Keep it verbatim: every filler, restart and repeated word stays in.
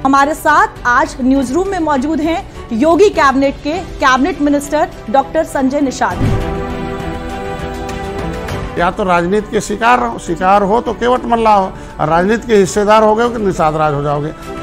हमारे साथ आज न्यूज रूम में मौजूद हैं योगी कैबिनेट के cabinet minister doctor Sanjay Nishad. या तो राजनीति के शिकार शिकार हो तो केवट मल्ला हो, और राजनीति के हिस्सेदार हो गए तो निषाद राज हो जाओगे।